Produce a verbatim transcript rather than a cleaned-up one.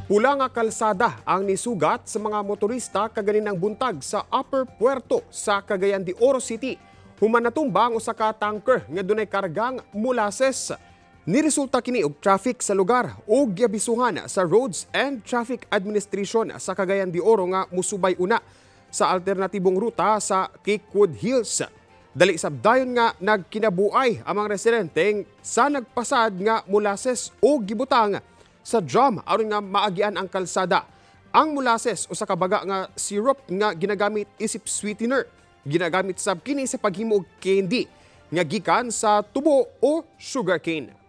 Pula nga kalsada ang nisugat sa mga motorista kaganinang buntag sa Upper Puerto sa Cagayan de Oro City. Human natumba ang usa ka tanker nga dunay kargang molasses. Niresulta kini og traffic sa lugar ug giabisuhan sa Roads and Traffic Administration sa Cagayan de Oro nga musubay una sa alternatibong ruta sa Cakewood Hills. Dali sabdayon nga nagkinabuay ang mga residente sa nagpasad nga molasses o gibutang sa drum aron nga maagian ang kalsada. Ang molasses usa ka baga nga syrup nga ginagamit isip sweetener. Ginagamit sab kini sa paghimo og candy nga gikan sa tubo o sugarcane.